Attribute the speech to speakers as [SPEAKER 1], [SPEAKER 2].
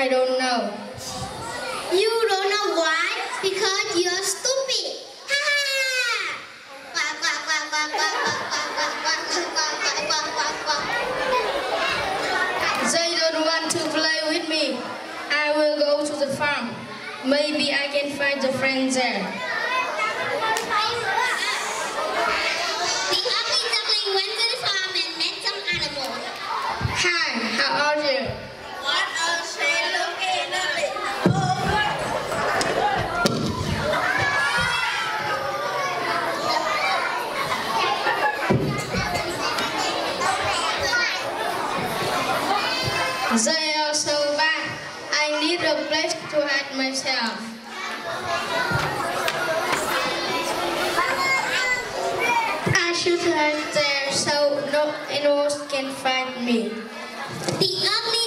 [SPEAKER 1] I don't know.
[SPEAKER 2] You don't know why? Because you're stupid. Ha ha! Quack, quack, quack, quack, quack, quack, quack, quack, quack, quack, quack, quack, quack, quack.
[SPEAKER 1] They don't want to play with me. I will go to the farm. Maybe I can find a friend there.
[SPEAKER 2] The ugly duckling went to the farm and met some animals.
[SPEAKER 1] Hi, how are you?
[SPEAKER 2] What a shame looking at it.
[SPEAKER 1] They are so bad. I need a place to hide myself. I should hide there so no animals can find me.
[SPEAKER 2] The ugly